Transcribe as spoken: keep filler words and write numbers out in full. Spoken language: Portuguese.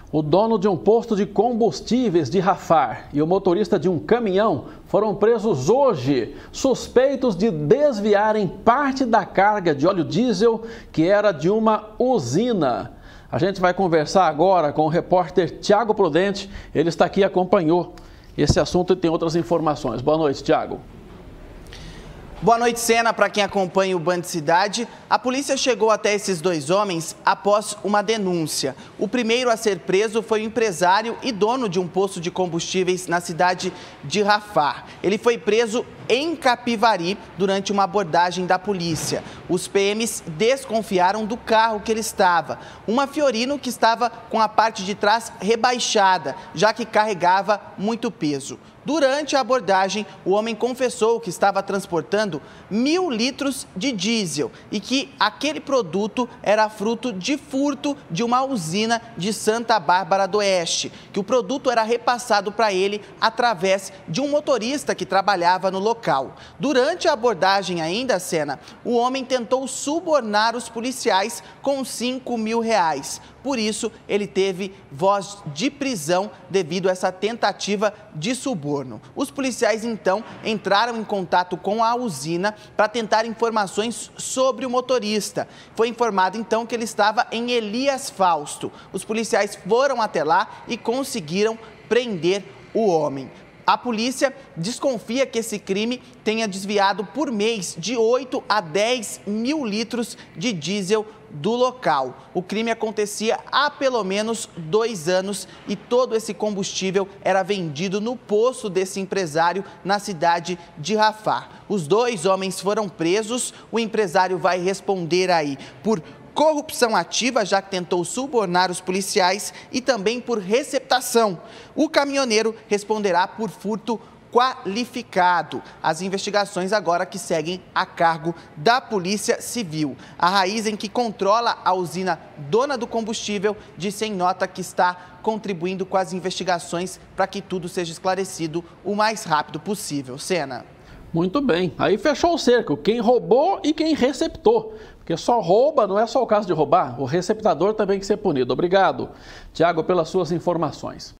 O dono de um posto de combustíveis de Rafar e o motorista de um caminhão foram presos hoje, suspeitos de desviarem parte da carga de óleo diesel que era de uma usina. A gente vai conversar agora com o repórter Tiago Prudente. Ele está aqui e acompanhou esse assunto e tem outras informações. Boa noite, Tiago. Boa noite, Sena. Para quem acompanha o Band Cidade, a polícia chegou até esses dois homens após uma denúncia. O primeiro a ser preso foi o empresário e dono de um posto de combustíveis na cidade de Rafar. Ele foi preso em Capivari durante uma abordagem da polícia. Os P Ms desconfiaram do carro que ele estava, uma Fiorino que estava com a parte de trás rebaixada, já que carregava muito peso. Durante a abordagem, o homem confessou que estava transportando mil litros de diesel e que aquele produto era fruto de furto de uma usina de Santa Bárbara do Oeste, que o produto era repassado para ele através de um motorista que trabalhava no local. Durante a abordagem ainda, Sena, o homem tentou subornar os policiais com cinco mil reais. Por isso, ele teve voz de prisão devido a essa tentativa de suborno. Os policiais, então, entraram em contato com a usina para tentar informações sobre o motorista. Foi informado, então, que ele estava em Elias Fausto. Os policiais foram até lá e conseguiram prender o homem. A polícia desconfia que esse crime tenha desviado por mês de oito a dez mil litros de diesel do local. O crime acontecia há pelo menos dois anos e todo esse combustível era vendido no posto desse empresário na cidade de Rafar. Os dois homens foram presos, o empresário vai responder aí por corrupção ativa, já que tentou subornar os policiais, e também por receptação. O caminhoneiro responderá por furto qualificado. As investigações agora que seguem a cargo da Polícia Civil. A Raizen, que controla a usina dona do combustível, disse em nota que está contribuindo com as investigações para que tudo seja esclarecido o mais rápido possível. Sena. Muito bem. Aí fechou o cerco. Quem roubou e quem receptou. Porque só rouba, não é só o caso de roubar. O receptador também tem que ser punido. Obrigado, Tiago, pelas suas informações.